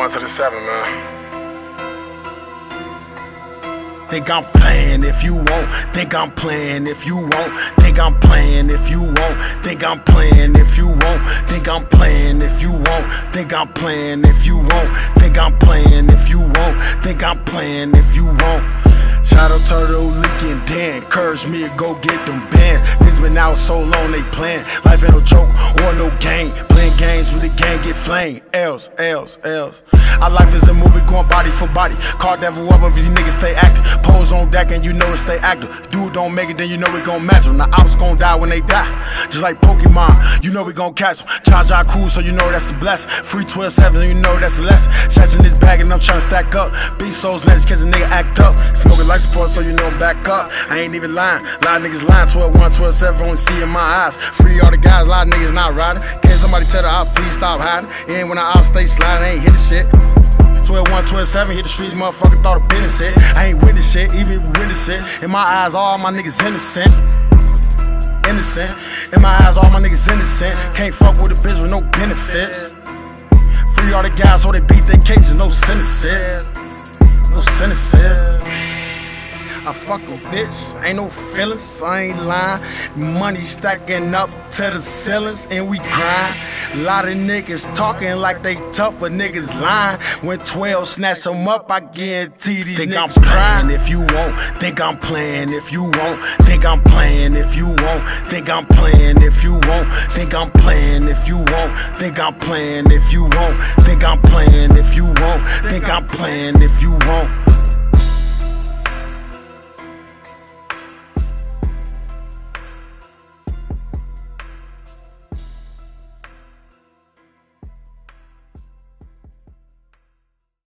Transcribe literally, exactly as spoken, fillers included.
one to the seven, man. Think I'm playing if you won't. Think I'm playing if you won't. Think I'm playing if you won't. Think I'm playing if you won't. Think I'm playing if you won't. Think I'm playing if you won't. Think I'm playing if you won't. Think I'm playing if you won't. Shout out Turtle, Leaky, and Dan. Encourage me to go get them bands. Niggas been out so long they playing. Life ain't no joke or no game. Playing games with the gang get flame. Else, else, else. Our life is a movie going body for body. Call devil up if these niggas stay active. Pose on deck and you know it stay active. Dude don't make it, then you know we gon' match them. The ops gon' die when they die. Just like Pokemon, you know we gon' catch them. Charge our cool, so you know that's a blessing. Free twelve seven, you know that's a lesson. Shots in this bag and I'm tryna stack up. Beat souls next, cause a nigga act up. Smoking life support, so you know I'm back up. I ain't even lying. A lot of niggas lying. twelve one, twelve seven, only see in my eyes. Free all the guys, a lot of niggas not riding. Can't somebody tell the ops, please stop hiding. And when the ops stay sliding, I ain't hit the shit. twelve one, twelve seven, hit the streets, motherfucker thought of business it. I ain't with this shit, even if we witness it. In my eyes, all my niggas innocent. Innocent. In my eyes, all my niggas innocent. Can't fuck with a bitch with no benefits. Free all the guys so they beat their cases, no sentences. No sentences. I fuck a bitch, ain't no feelings, I ain't lying. Money stacking up to the ceilings and we grind. A lot of niggas talking like they tough, but niggas lying. When twelve snatch them up, I guarantee these Think niggas I'm crying. playing If you won't, think I'm playing if you won't. Think I'm playing if you won't. Think I'm playing if you won't. Think I'm playing if you won't. Think I'm playing if you won't. Think I'm playing if you won't. Think I'm playing if you won't.